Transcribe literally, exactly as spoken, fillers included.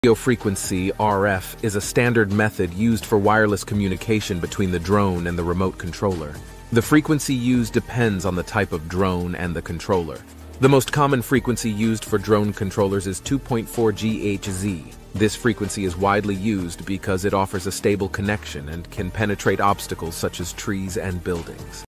Radio frequency, R F, is a standard method used for wireless communication between the drone and the remote controller. The frequency used depends on the type of drone and the controller. The most common frequency used for drone controllers is two point four gigahertz. This frequency is widely used because it offers a stable connection and can penetrate obstacles such as trees and buildings.